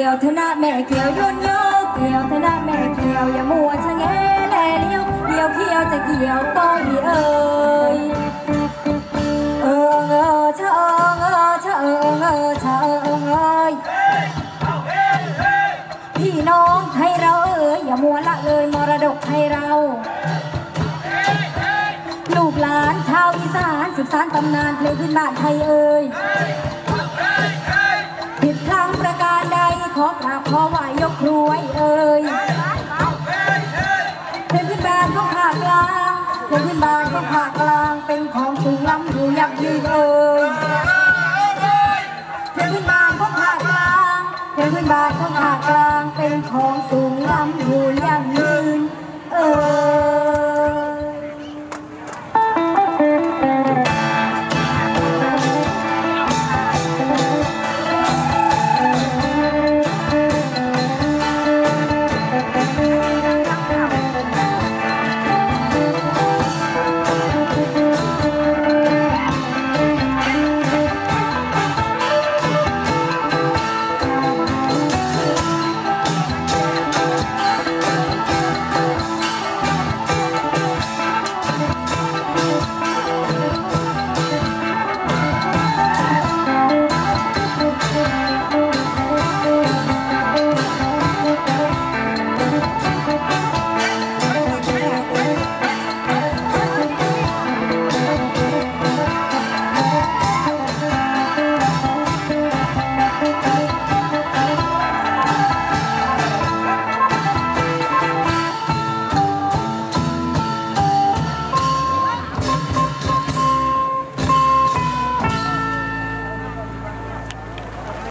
ยวเธอหน้าแม่เกี่ยวโยนโยกเกี่ยวเธอหน้าแม่เกี่ยวอย่ามัวชะแงแลเลี้ยวเกี่ยวเขี้ยวจะเกี่ยวต้อยเอ่ยชะชะชะเอ้ยพี่น้องไทยเราเอ้ยอย่ามัวละเลยมรดกไทยเราลูกหลานชาวอีสานสืบสานตำนานเพลงพื้นบ้านไทยเอ่ยผิดพลั้งประการใดขอกราบขอไหวยกครวยเอ่ยเพลงพื้นบ้านของภาคกลางเพลงพื้นบ้านของภาคกลางเป็นของสูงล้ำอยู่ยักยืนเอ่ยเพลงพื้นบ้านของภาคกลางเพลงพื้นบ้านของภาคกลางเป็นของสูงล้ำอยู่ยักยืนเอ่ย